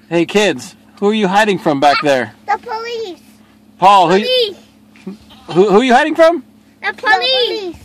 Hey kids, who are you hiding from back there? The police. Paul, Police. who are you hiding from? The police.